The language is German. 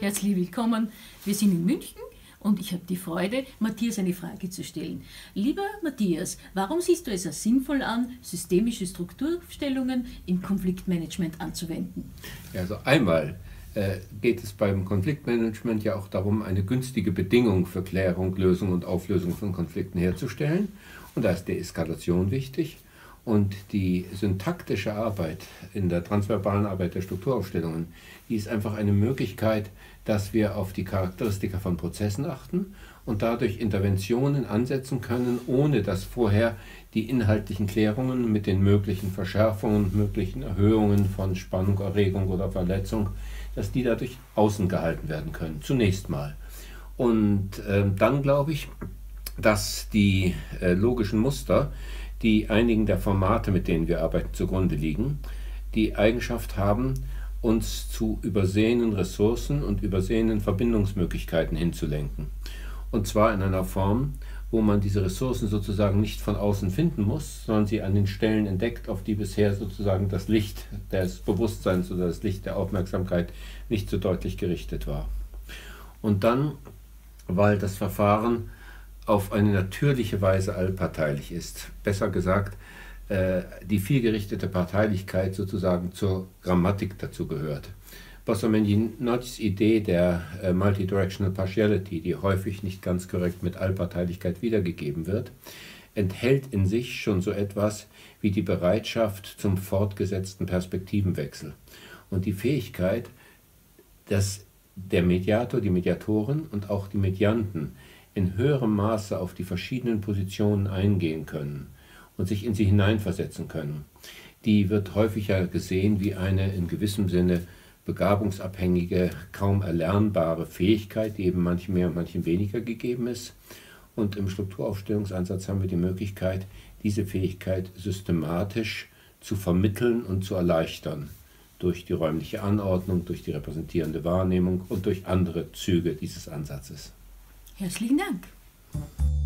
Herzlich willkommen. Wir sind in München und ich habe die Freude, Matthias eine Frage zu stellen. Lieber Matthias, warum siehst du es als sinnvoll an, systemische Strukturstellungen im Konfliktmanagement anzuwenden? Ja, also einmal geht es beim Konfliktmanagement ja auch darum, eine günstige Bedingung für Klärung, Lösung und Auflösung von Konflikten herzustellen. Und da ist Deeskalation wichtig. Und die syntaktische Arbeit in der transverbalen Arbeit der Strukturaufstellungen, die ist einfach eine Möglichkeit, dass wir auf die Charakteristika von Prozessen achten und dadurch Interventionen ansetzen können, ohne dass vorher die inhaltlichen Klärungen mit den möglichen Verschärfungen, möglichen Erhöhungen von Spannung, Erregung oder Verletzung, dass die dadurch außen gehalten werden können, zunächst mal. Und dann glaube ich, dass die logischen Muster, die einigen der Formate, mit denen wir arbeiten, zugrunde liegen, die Eigenschaft haben, uns zu übersehenen Ressourcen und übersehenen Verbindungsmöglichkeiten hinzulenken. Und zwar in einer Form, wo man diese Ressourcen sozusagen nicht von außen finden muss, sondern sie an den Stellen entdeckt, auf die bisher sozusagen das Licht des Bewusstseins oder das Licht der Aufmerksamkeit nicht so deutlich gerichtet war. Und dann, weil das Verfahren auf eine natürliche Weise allparteilich ist. Besser gesagt, die vielgerichtete Parteilichkeit sozusagen zur Grammatik dazu gehört. Bossomendinots Idee der Multidirectional Partiality, die häufig nicht ganz korrekt mit Allparteilichkeit wiedergegeben wird, enthält in sich schon so etwas wie die Bereitschaft zum fortgesetzten Perspektivenwechsel und die Fähigkeit, dass der Mediator, die Mediatoren und auch die Medianten in höherem Maße auf die verschiedenen Positionen eingehen können und sich in sie hineinversetzen können. Die wird häufiger gesehen wie eine in gewissem Sinne begabungsabhängige, kaum erlernbare Fähigkeit, die eben manchen mehr und manchen weniger gegeben ist. Und im Strukturaufstellungsansatz haben wir die Möglichkeit, diese Fähigkeit systematisch zu vermitteln und zu erleichtern durch die räumliche Anordnung, durch die repräsentierende Wahrnehmung und durch andere Züge dieses Ansatzes. Herzlichen Dank.